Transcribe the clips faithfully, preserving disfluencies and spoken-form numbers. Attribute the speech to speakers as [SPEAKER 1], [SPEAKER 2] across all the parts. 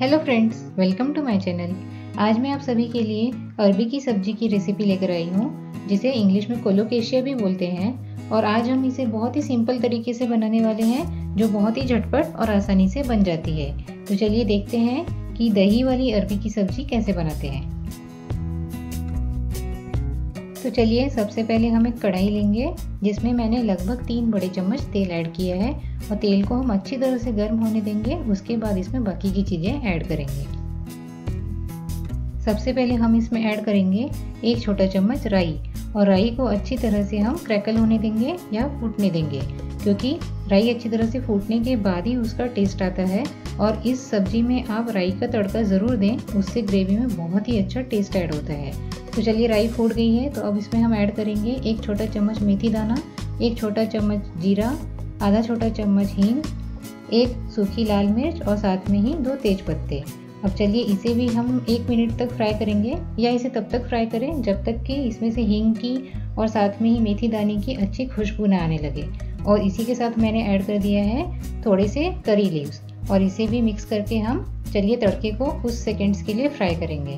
[SPEAKER 1] Hello friends, welcome to my channel. आज मैं आप सभी के लिए अरबी की सब्जी की रेसिपी लेकर आई हूँ, जिसे इंग्लिश में कोलोकेशिया भी बोलते हैं। और आज हम इसे बहुत ही सिंपल तरीके से बनाने वाले हैं, जो बहुत ही झटपट और आसानी से बन जाती है। तो चलिए देखते हैं कि दही वाली अरबी की सब्जी कैसे बनाते हैं। तो चलिए सबसे पहले हम एक कढ़ाई लेंगे, जिसमें मैंने लगभग तीन बड़े चम्मच तेल ऐड किया है और तेल को हम अच्छी तरह से गर्म होने देंगे। उसके बाद इसमें बाकी की चीज़ें ऐड करेंगे। सबसे पहले हम इसमें ऐड करेंगे एक छोटा चम्मच राई, और राई को अच्छी तरह से हम क्रैकल होने देंगे या फूटने देंगे, क्योंकि राई अच्छी तरह से फूटने के बाद ही उसका टेस्ट आता है। और इस सब्जी में आप राई का तड़का ज़रूर दें, उससे ग्रेवी में बहुत ही अच्छा टेस्ट ऐड होता है। तो चलिए राई फूट गई है, तो अब इसमें हम ऐड करेंगे एक छोटा चम्मच मेथी दाना, एक छोटा चम्मच जीरा, आधा छोटा चम्मच हींग, एक सूखी लाल मिर्च और साथ में ही दो तेज पत्ते। अब चलिए इसे भी हम एक मिनट तक फ्राई करेंगे, या इसे तब तक फ्राई करें जब तक कि इसमें से हींग की और साथ में ही मेथी दाने की अच्छी खुशबू ना आने लगे। और इसी के साथ मैंने ऐड कर दिया है थोड़े से करी लीव्स, और इसे भी मिक्स करके हम चलिए तड़के को कुछ सेकंड्स के लिए फ्राई करेंगे।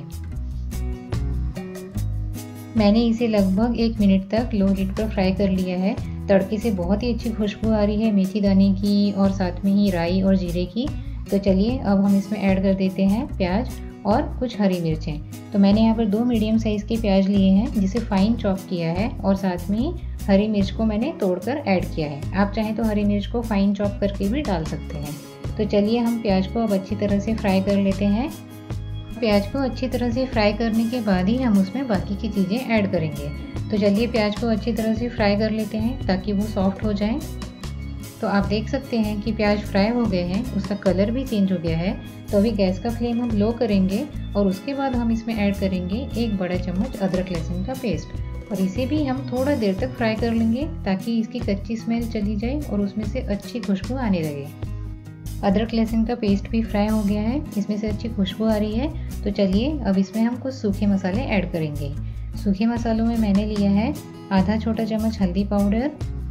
[SPEAKER 1] मैंने इसे लगभग एक मिनट तक लो हीट पर फ्राई कर लिया है। तड़के से बहुत ही अच्छी खुशबू आ रही है मेथी दाने की और साथ में ही राई और जीरे की। तो चलिए अब हम इसमें ऐड कर देते हैं प्याज और कुछ हरी मिर्चें। तो मैंने यहाँ पर दो मीडियम साइज़ के प्याज लिए हैं, जिसे फाइन चॉप किया है, और साथ में ही हरी मिर्च को मैंने तोड़कर ऐड किया है। आप चाहें तो हरी मिर्च को फाइन चॉप करके भी डाल सकते हैं। तो चलिए हम प्याज को अब अच्छी तरह से फ्राई कर लेते हैं। प्याज को अच्छी तरह से फ्राई करने के बाद ही हम उसमें बाकी की चीज़ें ऐड करेंगे। तो चलिए प्याज को अच्छी तरह से फ्राई कर लेते हैं, ताकि वो सॉफ्ट हो जाए। तो आप देख सकते हैं कि प्याज फ्राई हो गए हैं, उसका कलर भी चेंज हो गया है। तो अभी गैस का फ्लेम हम लो करेंगे, और उसके बाद हम इसमें ऐड करेंगे एक बड़ा चम्मच अदरक लहसुन का पेस्ट, और इसे भी हम थोड़ा देर तक फ्राई कर लेंगे, ताकि इसकी कच्ची स्मेल चली जाए और उसमें से अच्छी खुशबू आने लगे। अदरक लहसुन का पेस्ट भी फ्राई हो गया है, इसमें से अच्छी खुशबू आ रही है। तो चलिए अब इसमें हम कुछ सूखे मसाले ऐड करेंगे। सूखे मसालों में मैंने लिया है आधा छोटा चम्मच हल्दी पाउडर,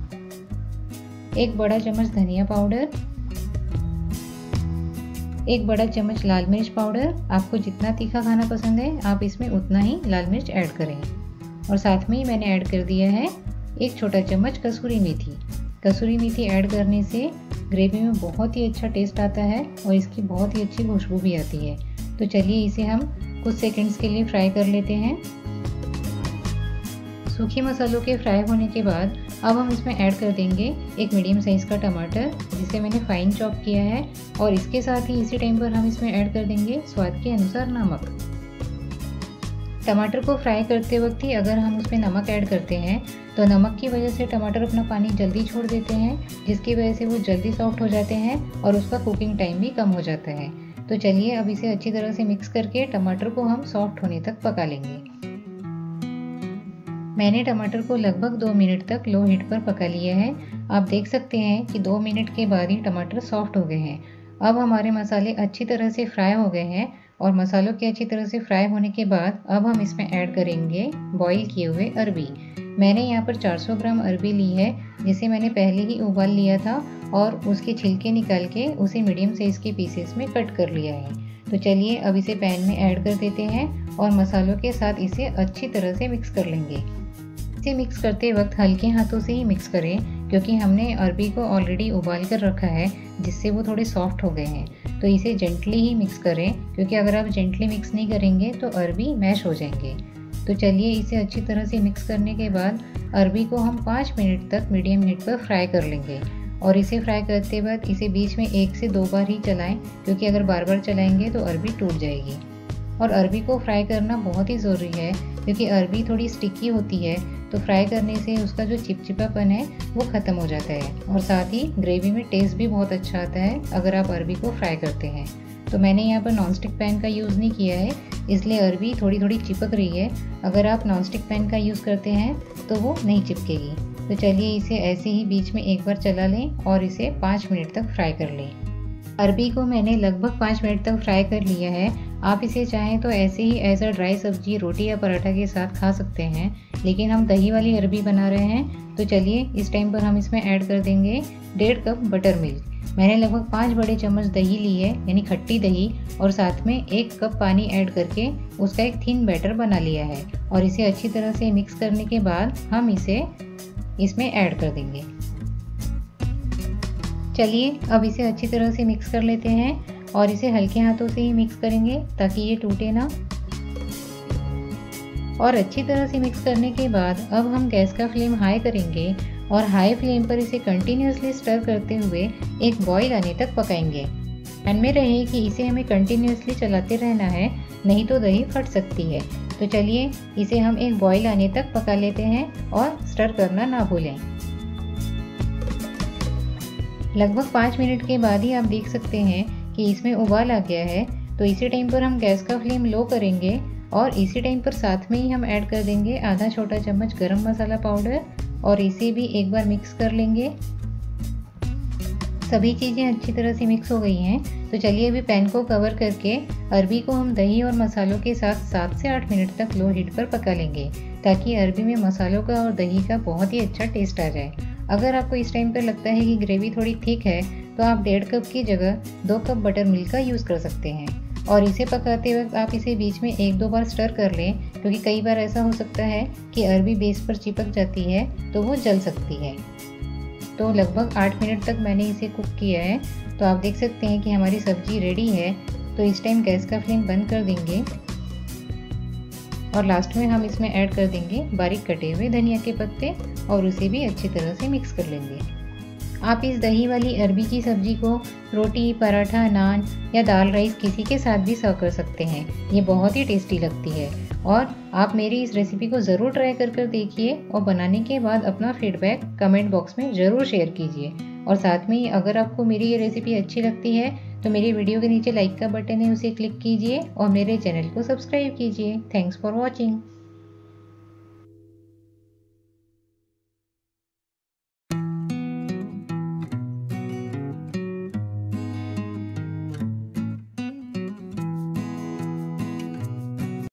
[SPEAKER 1] एक बड़ा चम्मच धनिया पाउडर, एक बड़ा चम्मच लाल मिर्च पाउडर। आपको जितना तीखा खाना पसंद है आप इसमें उतना ही लाल मिर्च ऐड करें। और साथ में ही मैंने ऐड कर दिया है एक छोटा चम्मच कसूरी मेथी। कसूरी मेथी ऐड करने से ग्रेवी में बहुत ही अच्छा टेस्ट आता है और इसकी बहुत ही अच्छी खुशबू भी आती है। तो चलिए इसे हम कुछ सेकंड्स के लिए फ्राई कर लेते हैं। सूखे मसालों के फ्राई होने के बाद अब हम इसमें ऐड कर देंगे एक मीडियम साइज़ का टमाटर, जिसे मैंने फाइन चॉप किया है। और इसके साथ ही इसी टाइम पर हम इसमें ऐड कर देंगे स्वाद के अनुसार नमक। टमाटर को फ्राई करते वक्त ही अगर हम उसमें नमक ऐड करते हैं, तो नमक की वजह से टमाटर अपना पानी जल्दी छोड़ देते हैं, जिसकी वजह से वो जल्दी सॉफ्ट हो जाते हैं और उसका कुकिंग टाइम भी कम हो जाता है। तो चलिए अब इसे अच्छी तरह से मिक्स करके टमाटर को हम सॉफ्ट होने तक पका लेंगे। मैंने टमाटर को लगभग दो मिनट तक लो हीट पर पका लिया है। आप देख सकते हैं कि दो मिनट के बाद ही टमाटर सॉफ्ट हो गए हैं। अब हमारे मसाले अच्छी तरह से फ्राई हो गए हैं, और मसालों के अच्छी तरह से फ्राई होने के बाद अब हम इसमें ऐड करेंगे बॉईल किए हुए अरबी। मैंने यहाँ पर चार सौ ग्राम अरबी ली है, जिसे मैंने पहले ही उबाल लिया था और उसके छिलके निकाल के उसे मीडियम साइज़ के पीसेस में कट कर लिया है। तो चलिए अब इसे पैन में ऐड कर देते हैं और मसालों के साथ इसे अच्छी तरह से मिक्स कर लेंगे। इसे मिक्स करते वक्त हल्के हाथों से ही मिक्स करें, क्योंकि हमने अरबी को ऑलरेडी उबाल कर रखा है, जिससे वो थोड़े सॉफ्ट हो गए हैं। तो इसे जेंटली ही मिक्स करें, क्योंकि अगर आप जेंटली मिक्स नहीं करेंगे तो अरबी मैश हो जाएंगे। तो चलिए इसे अच्छी तरह से मिक्स करने के बाद अरबी को हम पाँच मिनट तक मीडियम हीट पर फ्राई कर लेंगे। और इसे फ्राई करते वक्त इसे बीच में एक से दो बार ही चलाएं, क्योंकि अगर बार बार चलाएंगे तो अरबी टूट जाएगी। और अरबी को फ्राई करना बहुत ही ज़रूरी है, क्योंकि अरबी थोड़ी स्टिकी होती है, तो फ्राई करने से उसका जो चिपचिपापन है वो ख़त्म हो जाता है। और साथ ही ग्रेवी में टेस्ट भी बहुत अच्छा आता है अगर आप अरबी को फ्राई करते हैं। तो मैंने यहाँ पर नॉनस्टिक पैन का यूज़ नहीं किया है, इसलिए अरबी थोड़ी थोड़ी चिपक रही है। अगर आप नॉनस्टिक पैन का यूज़ करते हैं तो वो नहीं चिपकेगी। तो चलिए इसे ऐसे ही बीच में एक बार चला लें और इसे पाँच मिनट तक फ्राई कर लें। अरबी को मैंने लगभग पाँच मिनट तक फ्राई कर लिया है। आप इसे चाहें तो ऐसे ही एज अ ड्राई सब्जी रोटी या पराठा के साथ खा सकते हैं, लेकिन हम दही वाली अरबी बना रहे हैं। तो चलिए इस टाइम पर हम इसमें ऐड कर देंगे डेढ़ कप बटर मिल्क। मैंने लगभग पाँच बड़े चम्मच दही ली है, यानी खट्टी दही, और साथ में एक कप पानी ऐड करके उसका एक थिन बैटर बना लिया है। और इसे अच्छी तरह से मिक्स करने के बाद हम इसे इसमें ऐड कर देंगे। चलिए अब इसे अच्छी तरह से मिक्स कर लेते हैं और इसे हल्के हाथों से ही मिक्स करेंगे ताकि ये टूटे ना। और अच्छी तरह से मिक्स करने के बाद अब हम गैस का फ्लेम हाई करेंगे और हाई फ्लेम पर इसे कंटिन्यूसली स्टर करते हुए एक बॉईल आने तक पकाएंगे। ध्यान में रहे कि इसे हमें कंटिन्यूसली चलाते रहना है, नहीं तो दही फट सकती है। तो चलिए इसे हम एक बॉईल आने तक पका लेते हैं और स्टर करना ना भूलें। लगभग पाँच मिनट के बाद ही आप देख सकते हैं कि इसमें उबाल आ गया है। तो इसी टाइम पर हम गैस का फ्लेम लो करेंगे और इसी टाइम पर साथ में ही हम ऐड कर देंगे आधा छोटा चम्मच गरम मसाला पाउडर और इसे भी एक बार मिक्स कर लेंगे। सभी चीज़ें अच्छी तरह से मिक्स हो गई हैं। तो चलिए अभी पैन को कवर करके अरबी को हम दही और मसालों के साथ सात से आठ मिनट तक लो हीट पर पका लेंगे ताकि अरबी में मसालों का और दही का बहुत ही अच्छा टेस्ट आ जाए। अगर आपको इस टाइम पर लगता है कि ग्रेवी थोड़ी थिक है तो आप डेढ़ कप की जगह दो कप बटर मिल्क का यूज़ कर सकते हैं। और इसे पकाते वक्त आप इसे बीच में एक दो बार स्टर कर लें, क्योंकि कई बार ऐसा हो सकता है कि अरबी बेस पर चिपक जाती है तो वो जल सकती है। तो लगभग आठ मिनट तक मैंने इसे कुक किया है। तो आप देख सकते हैं कि हमारी सब्जी रेडी है। तो इस टाइम गैस का फ्लेम बंद कर देंगे और लास्ट में हम इसमें ऐड कर देंगे बारीक कटे हुए धनिया के पत्ते और उसे भी अच्छी तरह से मिक्स कर लेंगे। आप इस दही वाली अरबी की सब्जी को रोटी, पराठा, नान या दाल राइस किसी के साथ भी सर्व कर सकते हैं। ये बहुत ही टेस्टी लगती है और आप मेरी इस रेसिपी को ज़रूर ट्राई कर कर देखिए और बनाने के बाद अपना फीडबैक कमेंट बॉक्स में ज़रूर शेयर कीजिए। और साथ में ही अगर आपको मेरी ये रेसिपी अच्छी लगती है तो मेरी वीडियो के नीचे लाइक का बटन है, उसे क्लिक कीजिए और मेरे चैनल को सब्सक्राइब कीजिए। Thanks for watching.